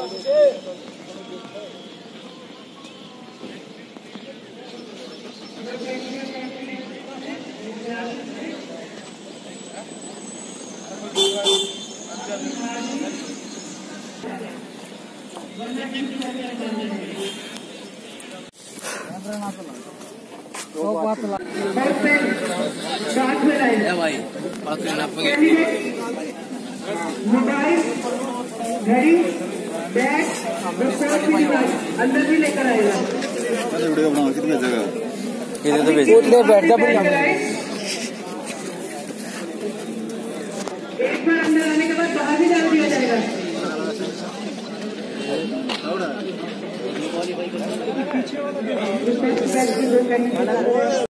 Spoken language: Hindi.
भाई मोबाइल, घड़ी, बैग, अंदर भी लेकर आएगा। वीडियो बनाओ, कितनी जगह इधर तो बैठ जा। एक बार अंदर आने के बाद बाहर भी डाल दिया जाएगा।